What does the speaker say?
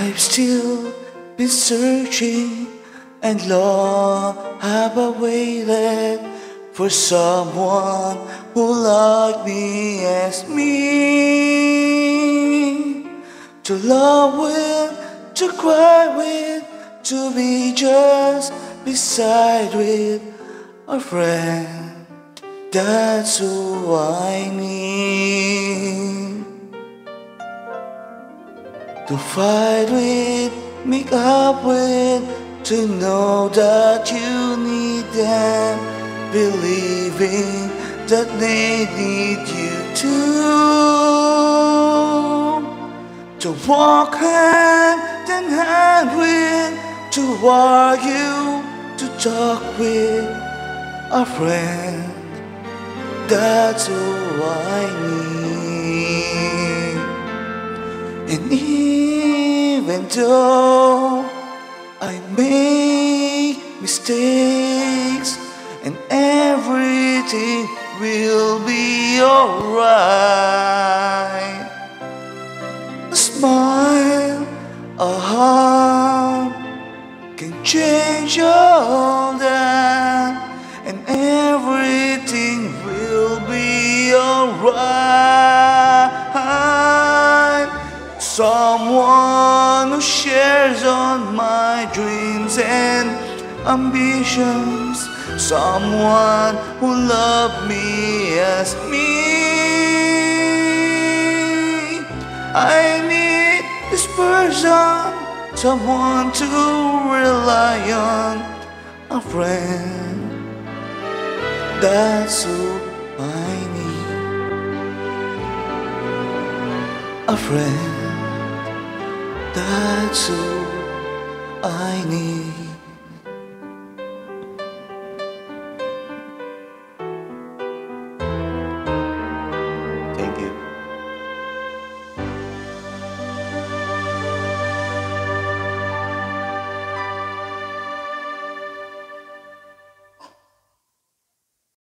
I've still been searching, and long have I waited for someone who loved me as me. To love with, to cry with, to be just beside with a friend. That's who I need. To fight with, make up with, to know that you need them, believing that they need you too. To walk hand in hand with, to argue, to talk with a friend. That's who I need. And even though I make mistakes, and everything will be alright. A smile, a hug can change all that, and everything will be alright. Someone who shares on my dreams and ambitions, someone who loves me as me. I need this person, someone to rely on, a friend. That's who I need, a friend. That's who I need.